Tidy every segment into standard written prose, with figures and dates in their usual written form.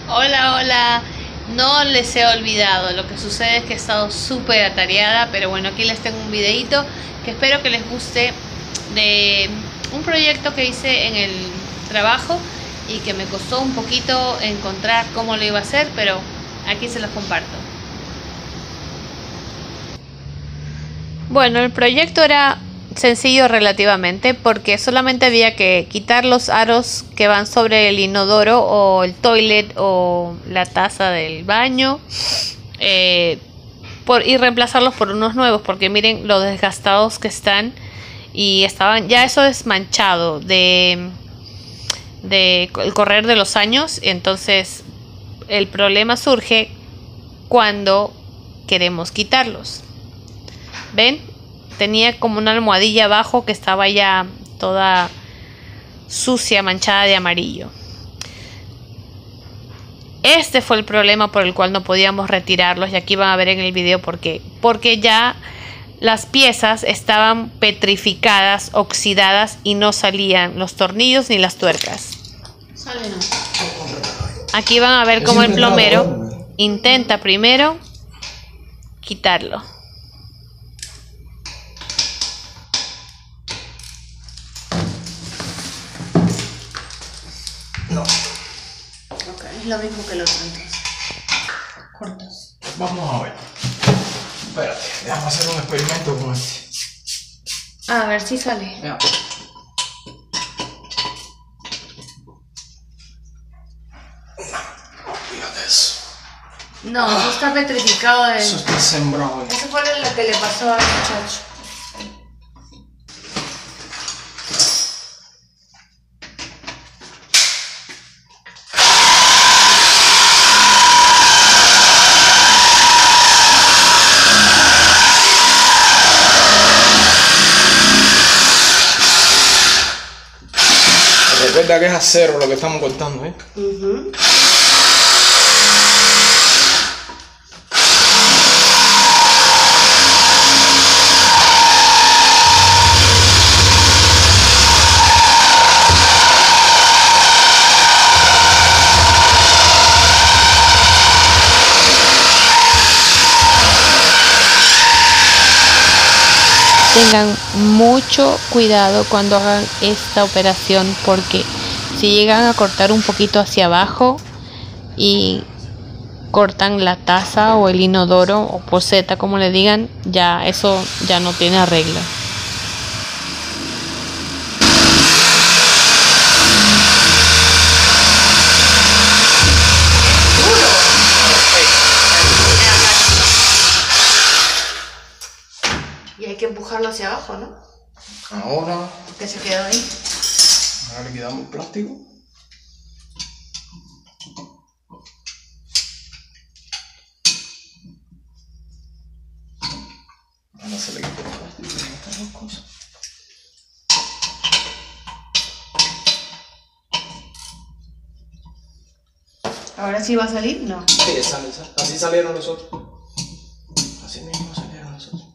Hola, hola. No les he olvidado. Lo que sucede es que he estado súper atareada, pero bueno, aquí les tengo un videito que espero que les guste de un proyecto que hice en el trabajo y que me costó un poquito encontrar cómo lo iba a hacer, pero aquí se los comparto. Bueno, el proyecto era sencillo relativamente porque solamente había que quitar los aros que van sobre el inodoro o el toilet o la taza del baño y reemplazarlos por unos nuevos, porque miren lo desgastados que están y estaban ya eso desmanchado de el correr de los años. Entonces el problema surge cuando queremos quitarlos. ¿Ven? Tenía como una almohadilla abajo que estaba ya toda sucia, manchada de amarillo. Este fue el problema por el cual no podíamos retirarlos, y aquí van a ver en el video por qué. Porque ya las piezas estaban petrificadas, oxidadas y no salían los tornillos ni las tuercas. Aquí van a ver cómo el plomero intenta primero quitarlo. No. Ok, es lo mismo que el otro entonces. Cortos. Vamos a ver. Espérate, déjame hacer un experimento con este. A ver si sale. Ya. No, fíjate eso. No, eso está petrificado de... Eso está sembrado. Eso fue lo que le pasó al muchacho. Recuerda que es acero lo que estamos cortando, ¿eh? Tengan mucho cuidado cuando hagan esta operación, porque si llegan a cortar un poquito hacia abajo y cortan la taza o el inodoro o poceta, como le digan, ya eso ya no tiene arreglo. Y hay que empujarlo hacia abajo, ¿no? Ahora. Que se quedó ahí. Ahora le quitamos el plástico. Ahora se le quita el plástico y estas dos cosas. ¿Ahora sí va a salir? No. Sí, sale. Así salieron los otros. Así mismo salieron los otros.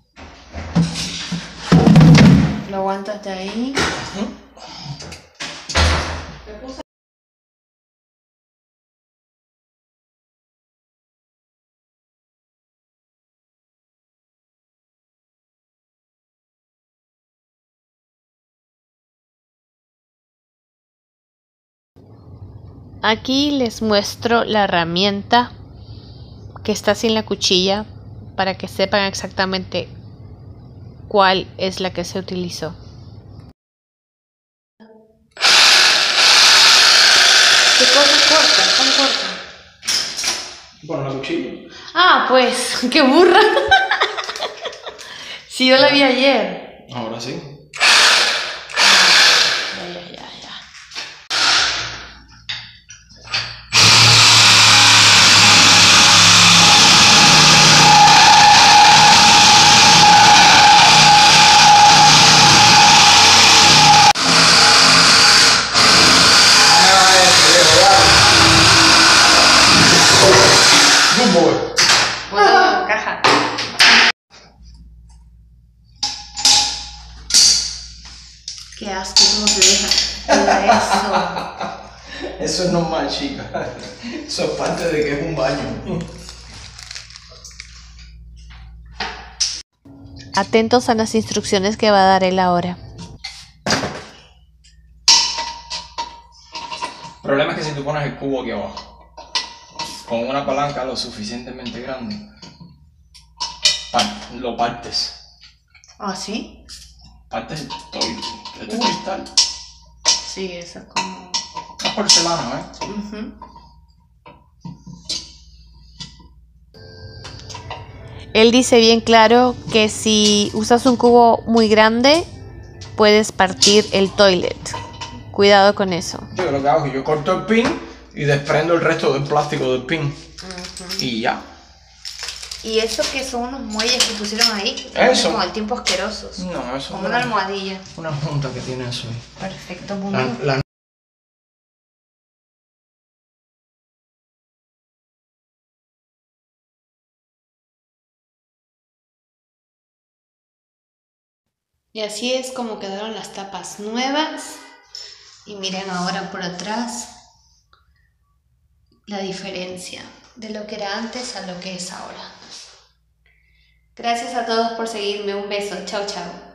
Lo aguantas de ahí. Aquí les muestro la herramienta que está sin la cuchilla para que sepan exactamente cuál es la que se utilizó. ¿Qué cosa corta? ¿Cómo corta? Bueno, la cuchilla. Ah, pues, qué burra. Si yo la vi ayer. Ahora sí. Ya. Bótalo en caja. Eso es normal, chica. Eso es parte de que es un baño. Atentos a las instrucciones que va a dar él ahora. El problema es que si tú pones el cubo aquí abajo, con una palanca lo suficientemente grande, lo partes. ¿Ah, sí? Partes el toile. Este es cristal. Sí, eso es como... Es porcelana, ¿eh? Él dice bien claro que si usas un cubo muy grande, puedes partir el toilet. Cuidado con eso. Yo lo que hago es que yo corto el pin y desprendo el resto del plástico del pin. Y ya. ¿Y eso que son unos muelles que pusieron ahí? Eso. Con el tiempo asquerosos. No, eso como una almohadilla. Una junta que tiene eso ahí. Perfecto, muy bien. Y así es como quedaron las tapas nuevas. Y miren ahora por atrás la diferencia de lo que era antes a lo que es ahora. Gracias a todos por seguirme. Un beso. Chao, chao.